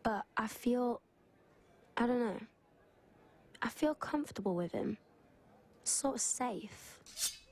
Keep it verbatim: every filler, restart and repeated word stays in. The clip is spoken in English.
But I feel, I don't know, I feel comfortable with him. Sort of safe.